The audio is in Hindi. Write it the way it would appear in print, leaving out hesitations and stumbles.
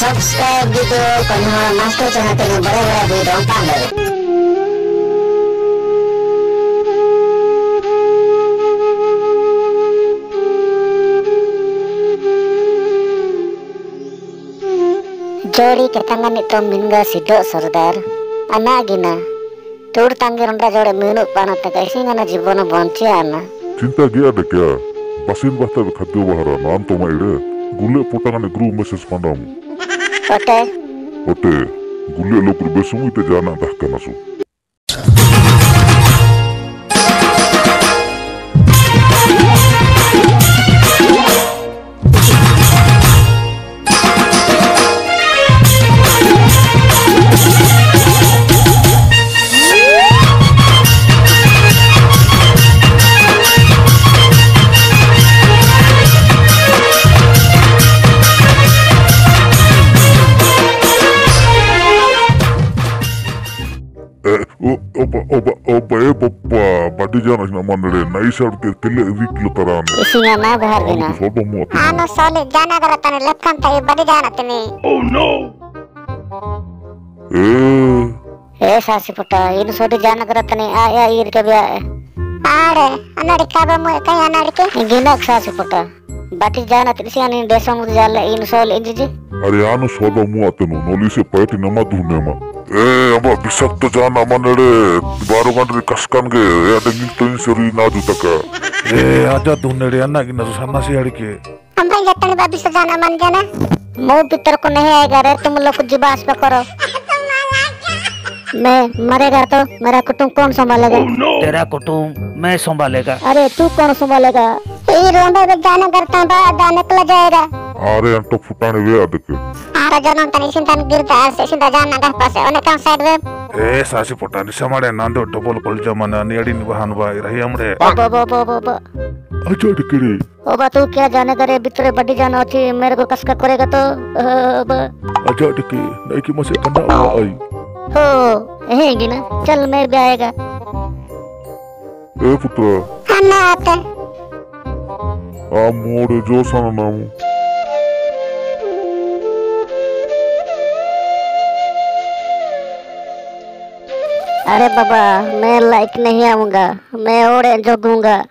subscribe gitu kalau master channel ini bere-bere di dompet deh. Jodi ke tangan itu mingga sidok sordar anak gina tur tanggi ronda jode minuk panat kaisi ngana jibono bonci ana चिंता गया दे क्या बसिन बस्ता खाद्य बहरा नाम तो माइडे गुले पोटांगने ग्रुप मैसेज पंडाम ओटे ओटे गुले लोग बेसुमु इते जाना दहका नसु Oba badi jana sina manere nai sab ke kille week lo taran isinga na bahar gina sodo mu ano sole jana garatane lekkan tai badi jana tini oh no sasi puta ini sodi jana garatane aya ir ke bia are anadi kabe mu kai anadi ke gina sasi puta badi jana tisi ani desa mu jalla ini sol injiji are anu sodo mu atenu noli se paiti nama dunema अब बिसक तो जाना मनरे बारो गंडे कसकन के या दंगिल तो इन सरी ना जुता का आजा दुनेरे अन्ना की नजर सामना से हट के हम भाई जतने बाबी से जाना मन जाना मुंह भीतर को नहीं आएगा रे तुम लोग कुछ जिबास पे करो मैं मरेगा तो मेरा कुटुंब कौन संभालेगा तेरा कुटुंब मैं संभालेगा अरे तू कौन संभालेगा ये रोंडे में जाना करता है जाने निकल जाएगा अरे अंटो फुटाने वे अदके आरा जनम तनी सिंतन गिरता है सिंता जाना का पास है उन्हें कौन साइड वे सासी फुटाने समारे नांदो डबल कॉल जमाना नियडी निभान भाई रही हमरे बाबा अच्छा डिकरी ओ बा तू क्या जाने करे भीतर बड़ी जाना होती मेरे को कसका करेगा तो अच्छा डिकी नहीं कि मसे कंडा आई हो रहेगी ना चल मैं भी आएगा ए पुत्र अन्ना आते आ मोरे जो सन नाम अरे बाबा मैं लाइक नहीं आऊंगा मैं और जोगूंगा